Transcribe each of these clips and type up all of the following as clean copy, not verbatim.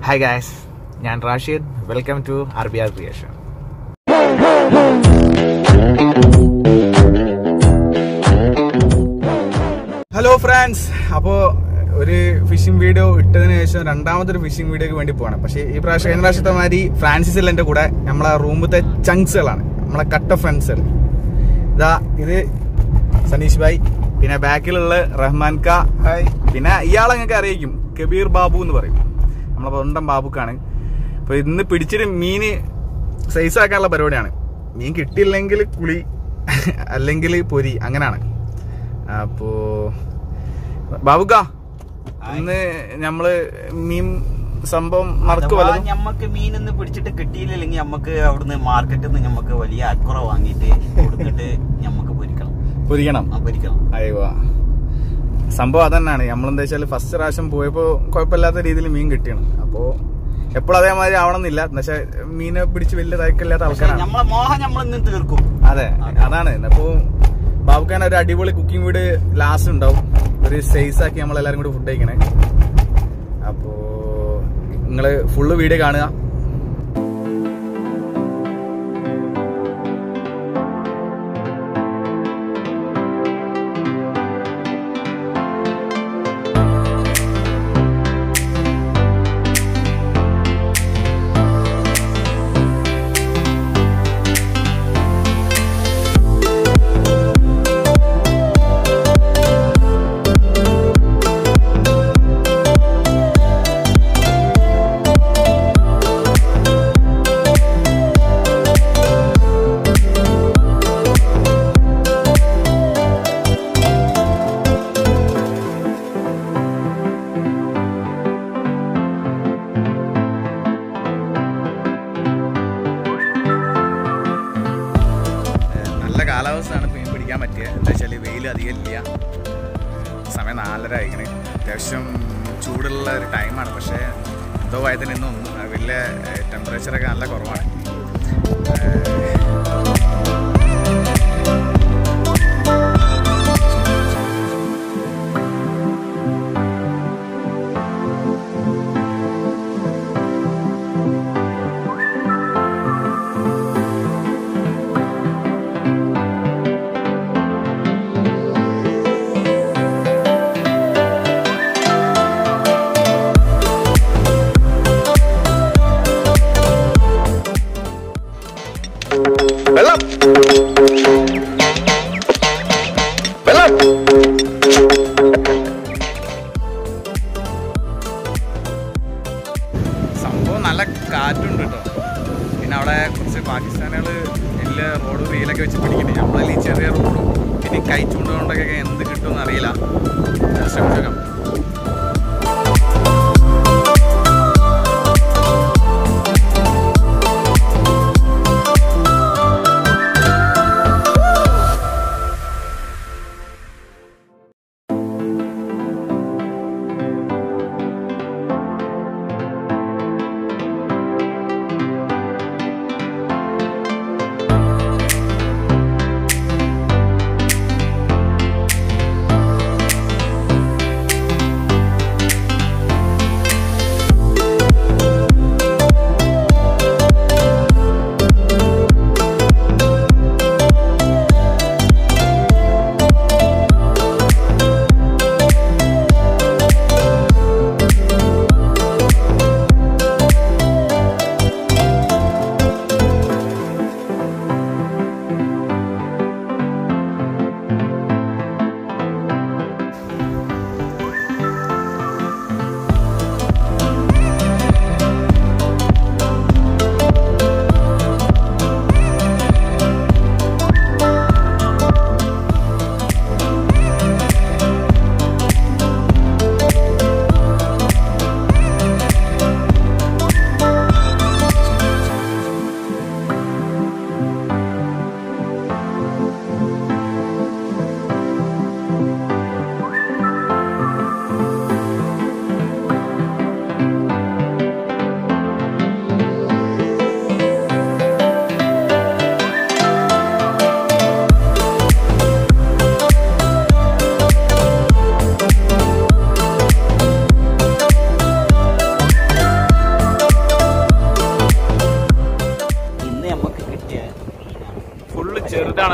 Hi guys, ഞാൻ Rashid. Welcome to RBR Creation. Hello friends, അപ്പോൾ ഒരു ഫിഷിംഗ് വീഡിയോ ഇട്ടതിന് ശേഷം രണ്ടാമതൊരു ഫിഷിംഗ് വീഡിയോക്ക് വേണ്ടി പോകണം. പക്ഷേ ഈ പ്രാവശ്യം കഴിഞ്ഞ പ്രാവശ്യത്തെ മാതിരി ഫ്രാൻസിസ് എൻ്റെ കൂടെ നമ്മളെ റൂമിലത്തെ ചങ്ക്സുകളാണ്, നമ്മളെ കട്ട ഫ്രണ്ട്സുകൾ. ഇതാ ഇത് സനീഷ് ഭായ്, പിന്നെ ബാക്കിലുള്ള റഹ്മാൻ ക, പിന്നെ ഇയാളെ നിങ്ങൾക്ക് അറിയിക്കും, കബീർ ബാബു എന്ന് പറയും, നമ്മളെ സ്വന്തം ബാബുക്കാണ്. അപ്പോൾ ഇന്ന് പിടിച്ചിട്ട് മീന് സൈസാക്കാനുള്ള പരിപാടിയാണ്. മീൻ കിട്ടിയില്ലെങ്കിൽ കുളി, അല്ലെങ്കിൽ പൊരി, അങ്ങനെയാണ്. അപ്പോ ബാബുക്ക, ഇന്ന് നമ്മള് മീൻ സംഭവം മറക്കുമല്ലോ. ഞമ്മക്ക് മീനൊന്ന് പിടിച്ചിട്ട് കിട്ടിയില്ലെങ്കിൽ നമുക്ക് അവിടുന്ന് മാർക്കറ്റിൽ നിന്ന് ഞമ്മക്ക് വലിയ അക്കുറ വാങ്ങിയിട്ട് കൊടുത്തിട്ട് ഞമ്മക്ക് പൊരിക്കണം. അയ്യോ, സംഭവം അതന്നെയാണ്. നമ്മളെന്താ വെച്ചാൽ ഫസ്റ്റ് പ്രാവശ്യം പോയപ്പോ കുഴപ്പമില്ലാത്ത രീതിയിൽ മീൻ കിട്ടിയാണ്. അപ്പോ എപ്പോഴും അതേമാതിരി ആവണമെന്നില്ല, പക്ഷെ മീനെ പിടിച്ച് വലിയ തയക്കില്ലാത്ത ആൾക്കാരാണ്. നമ്മളെ മോഹം നമ്മളിന്ന് തീർക്കും. അതെ, അതാണ്. അപ്പോ ബാബുക്കാൻ ഒരു അടിപൊളി കുക്കിംഗ് വീട് ലാസ്റ്റ് ഉണ്ടാവും, ഒരു സൈസ് ആക്കി നമ്മളെല്ലാരും കൂടി ഫുഡ് കഴിക്കണേ. അപ്പോ നിങ്ങള് ഫുള്ള് വീഡിയോ കാണുക. കാലാവസ്ഥയാണ് മീൻ പിടിക്കാൻ പറ്റിയത്. എന്താ വെച്ചാൽ വെയിൽ അധികം ഇല്ല, സമയം 4:30 ആയിക്കണേ. അത്യാവശ്യം ചൂടുള്ള ഒരു ടൈമാണ്. പക്ഷേ എന്തോ ആയതിന് ഇന്നും വലിയ ടെമ്പറേച്ചറൊക്കെ നല്ല കുറവാണ്. സംഭവം നല്ല കാറ്റുണ്ട് കേട്ടോ. പിന്നെ അവിടെ കുറച്ച് പാകിസ്ഥാനികൾ എല്ലാ റോഡും റീലൊക്കെ വെച്ച് പിടിക്കുന്നത്. നമ്മളതിൽ ഈ ചെറിയ റോഡും പിന്നെ കൈ ചൂണ്ടുകൊണ്ടൊക്കെ എന്ത് കിട്ടുമെന്ന് അറിയില്ല. ശ്രമിച്ചേക്കാം.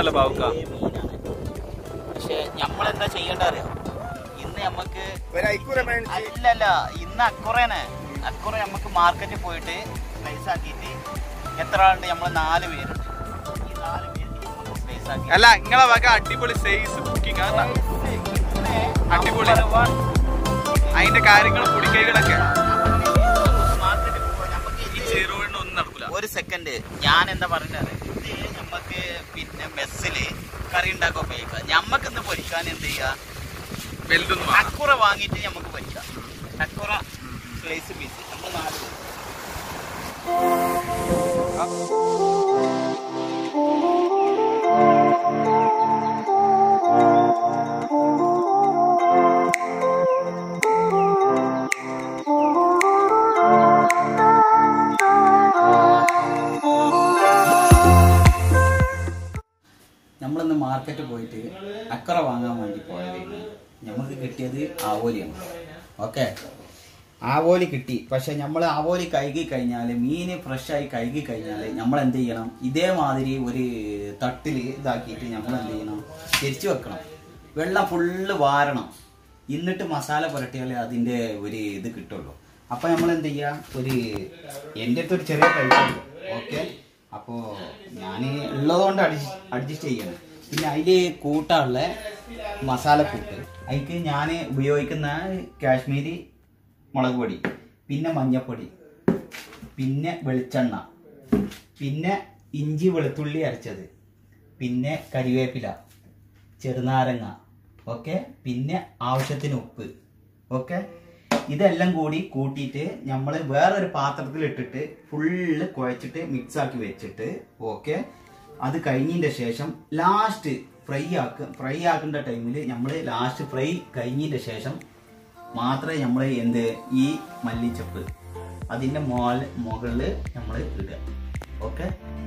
മീനാണല്ലോ ബാവുക്ക. പക്ഷെ നമ്മളെന്താ ചെയ്യേണ്ട അറിയാം, ഇന്ന് നമുക്ക് അല്ലല്ല, ഇന്ന് അക്കുറയാണ്. അക്കുറ നമുക്ക് മാർക്കറ്റിൽ പോയിട്ട് സ്ലൈസ് ആക്കിയിട്ട് എത്ര ആളുണ്ട്? നമ്മൾ 4 പേരുണ്ട്. ഈ 4 പേര് സ്ലൈസ് ആക്കി. അല്ല, നിങ്ങളെ വക അടിപൊളി സൈസ് ബുക്കിംഗ് അടിപൊളി. അതിന്റെ കാര്യങ്ങളും പൊടിക്കൈകളൊക്കെ ഒന്നും നടക്കില്ല. ഒരു സെക്കൻഡ്, ഞാൻ എന്താ പറയുന്നത്, ഇത് നമുക്ക് പിന്നെ മെസ്സില് കറി ഉണ്ടാക്കാൻ ഉപയോഗിക്കാം. ഞമ്മക്ക് ഇന്ന് പൊരിക്കാൻ എന്ത് ചെയ്യാം, അക്കുറ വാങ്ങിയിട്ട് നമുക്ക് പൊരിക്കാം. അക്കുറ സ്ലൈസ് പീസ് നമ്മൾ 4 പേര്. നമ്മളിന്ന് മാർക്കറ്റ് പോയിട്ട് അക്കറ വാങ്ങാൻ വേണ്ടി പോയത് നമുക്ക് കിട്ടിയത് ആവോലിയാണ്. ഓക്കെ, ആവോലി കിട്ടി. പക്ഷെ നമ്മൾ ആവോലി കഴുകി കഴിഞ്ഞാൽ, മീൻ ഫ്രഷായി കഴുകി കഴിഞ്ഞാൽ നമ്മൾ എന്ത് ചെയ്യണം, ഇതേമാതിരി ഒരു തട്ടിൽ ഇതാക്കിയിട്ട് നമ്മൾ എന്ത് ചെയ്യണം, തിരിച്ചു വെക്കണം. വെള്ളം ഫുള്ള് വാരണം. എന്നിട്ട് മസാല പുരട്ടിയാലേ അതിൻ്റെ ഒരു ഇത് കിട്ടുള്ളൂ. അപ്പം നമ്മൾ എന്ത് ചെയ്യുക, എൻ്റെ അടുത്ത് ഒരു ചെറിയ കഴിക്കുള്ളൂ. ഓക്കെ, അപ്പോൾ ഞാൻ ഉള്ളതുകൊണ്ട് അഡ്ജസ്റ്റ് ചെയ്യണം. പിന്നെ അതിൽ കൂട്ടാനുള്ള മസാലക്കൂട്ട്, അതിക്ക് ഞാൻ ഉപയോഗിക്കുന്ന കാശ്മീരി മുളക് പൊടി, പിന്നെ മഞ്ഞൾപ്പൊടി, പിന്നെ വെളിച്ചെണ്ണ, പിന്നെ ഇഞ്ചി വെളുത്തുള്ളി അരച്ചത്, പിന്നെ കരിവേപ്പില, ചെറുനാരങ്ങ, ഓക്കെ, പിന്നെ ആവശ്യത്തിന് ഉപ്പ്. ഓക്കെ, ഇതെല്ലാം കൂടി കൂട്ടിയിട്ട് നമ്മൾ വേറൊരു പാത്രത്തിൽ ഇട്ടിട്ട് ഫുള്ള് കുഴച്ചിട്ട് മിക്സാക്കി വെച്ചിട്ട്, ഓക്കെ, അത് കഴിഞ്ഞതിൻ്റെ ശേഷം ലാസ്റ്റ് ഫ്രൈ ആക്കേണ്ട ടൈമിൽ നമ്മൾ ലാസ്റ്റ് ഫ്രൈ കഴിഞ്ഞതിൻ്റെ ശേഷം മാത്രമേ നമ്മൾ ഈ മല്ലിച്ചപ്പ് അതിൻ്റെ മുകളിൽ നമ്മൾ ഇടുക. ഓക്കെ,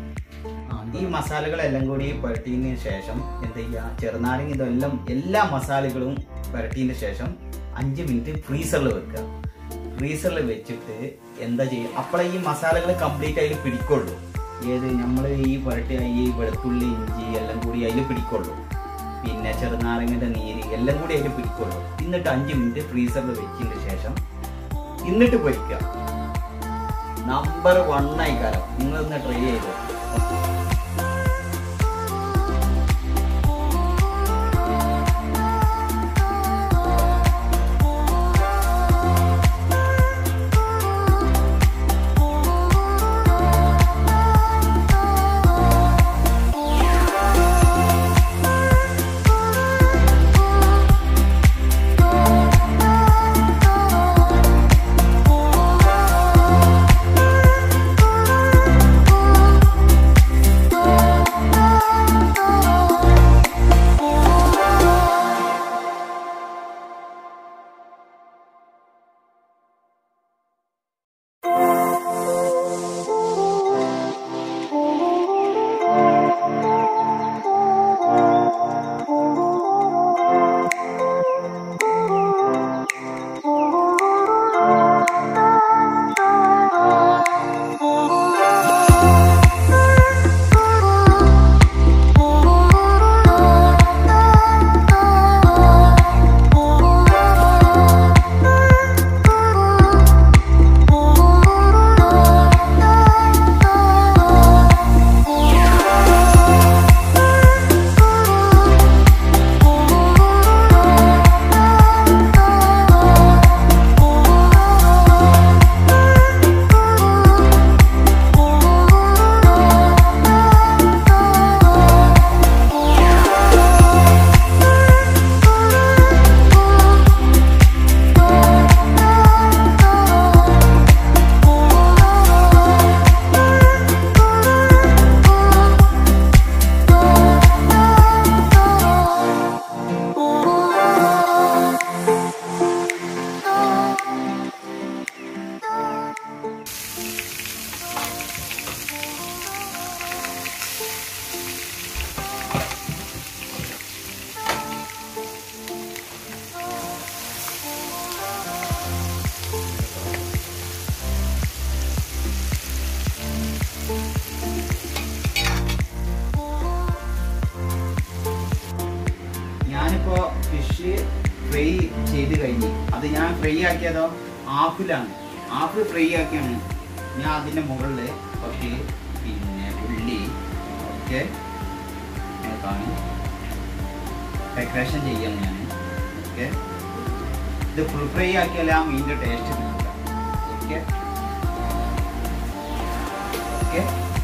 ഈ മസാലകളെല്ലാം കൂടി പുരട്ടിയതിന് ശേഷം എന്ത് ചെയ്യുക, ചെറുനാരങ്ങ ഇതെല്ലാം എല്ലാ മസാലകളും പുരട്ടിയതിന് ശേഷം 5 മിനിറ്റ് ഫ്രീസറിൽ വെക്കുക. ഫ്രീസറിൽ വെച്ചിട്ട് എന്താ ചെയ്യുക, അപ്പോഴേ ഈ മസാലകൾ കംപ്ലീറ്റ് അതിൽ പിടിക്കുള്ളൂ. ഏത് നമ്മൾ ഈ പുരട്ടിയ ഈ വെളുത്തുള്ളി ഇഞ്ചി എല്ലാം കൂടി അതിൽ പിടിക്കുള്ളൂ. പിന്നെ ചെറുനാരങ്ങൻ്റെ നീര് എല്ലാം കൂടി അതിൽ പിടിക്കുള്ളൂ. എന്നിട്ട് 5 മിനിറ്റ് ഫ്രീസറിൽ വെച്ചതിന് ശേഷം എന്നിട്ട് പൊരിക്കുക. നമ്പർ 1 ആയിക്കാരം. നിങ്ങളൊന്ന് ട്രൈ ചെയ്തോ. കഴിഞ്ഞ്. അത് ഞാൻ ഫ്രൈ ആക്കിയതോ ഹാഫിലാണ്, ഹാഫ് ഫ്രൈ ആക്കിയാണ്. ഞാൻ അതിൻ്റെ മുകളിൽ കുറച്ച് പിന്നെ ഉള്ളി ഒക്കെ ഡെക്കറേഷൻ ചെയ്യാണ് ഞാൻ. ഓക്കെ, ഇത് ഫുൾ ഫ്രൈ ആക്കിയാലേ ആ മീനിൻ്റെ ടേസ്റ്റ് കിട്ടുക. ഓക്കെ ഓക്കെ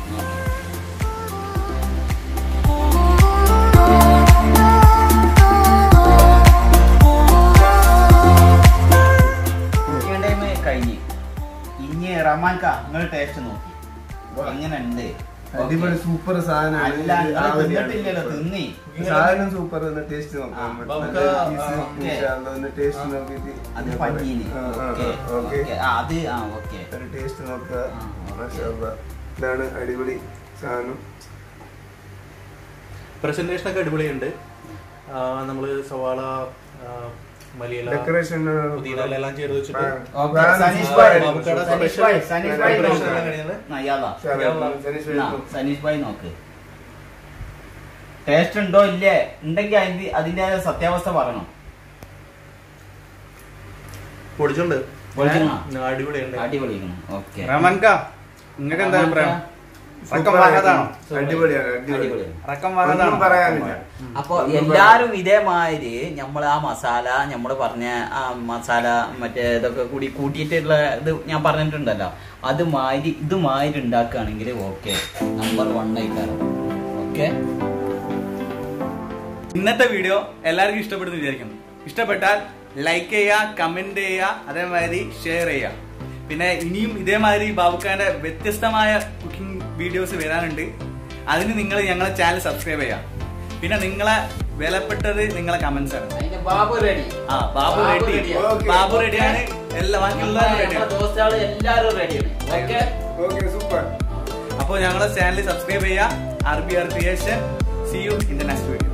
കഴിഞ്ഞ്. ഇനി റഹ്മാൻക നിങ്ങൾ ടേസ്റ്റ് നോക്കി എങ്ങനെ ഉണ്ട്? അടിപൊളി സൂപ്പർ സാധനത്തില്ലല്ലോ, തിന്നി സാധനം സൂപ്പർ. ടേസ്റ്റ് നോക്കാം, ടേസ്റ്റ് നോക്കിട്ട് അത് പഞ്ഞീന്. അത് ഓക്കെ, ഒരു ടേസ്റ്റ് നോക്കുക. ഇതാണ് അടിപൊളി സാധനം. പ്രസന്റേഷൻ ഒക്കെ അടിപൊളിയുണ്ട്. നമ്മള് സവാള, മലയില, ഡെക്കറേഷൻ എല്ലാം ചേർത്ത് വെച്ചിട്ട് സനീഷ് ഭായ് നോക്ക് ടേസ്റ്റ് ഉണ്ടോ ഇല്ലേ, ഉണ്ടെങ്കിൽ അതിന്റെ സത്യാവസ്ഥ പറയണം. പൊടിച്ചുണ്ട്, അടിപൊളിയാണ്. ഓക്കെ, റഹ്മാൻക നിങ്ങൾക്ക് എന്താ അഭിപ്രായം? അപ്പൊ എല്ലാരും ഇതേമാതിരി നമ്മൾ ആ മസാല നമ്മള് പറഞ്ഞ ആ മസാല മറ്റേ ഇതൊക്കെ കൂടി കൂട്ടിയിട്ടുള്ള ഇത് ഞാൻ പറഞ്ഞിട്ടുണ്ടല്ലോ, ഇതുമാതിരി ഉണ്ടാക്കുകയാണെങ്കിൽ ഓക്കെ, നമ്പർ 1 ആയിട്ടാണ്. ഓക്കെ, ഇന്നത്തെ വീഡിയോ എല്ലാവർക്കും ഇഷ്ടപ്പെടുന്നു വിചാരിക്കുന്നു. ഇഷ്ടപ്പെട്ടാൽ ലൈക്ക് ചെയ്യുക, കമന്റ് ചെയ്യുക, അതേമാതിരി ഷെയർ ചെയ്യുക. പിന്നെ ഇനിയും ഇതേമാതിരി ബാബുക്കാന്റെ വ്യത്യസ്തമായ കുക്കിംഗ് വീഡിയോസ് വരാനുണ്ട്. അതിന് നിങ്ങൾ ഞങ്ങളെ ചാനൽ സബ്സ്ക്രൈബ് ചെയ്യാം. പിന്നെ നിങ്ങളെ വിലപ്പെട്ടത് നിങ്ങളെ കമന്റ്സ് ആണ്. ബാബു റെഡി, ബാബു റെഡിയാണ്, ബാക്കിയുള്ളവരും എല്ലാവരും റെഡിയാണ്. സൂപ്പർ. അപ്പോൾ ഞങ്ങളെ ചാനൽ സബ്സ്ക്രൈബ് ചെയ്യുക. RBR Creation. See you in the next video.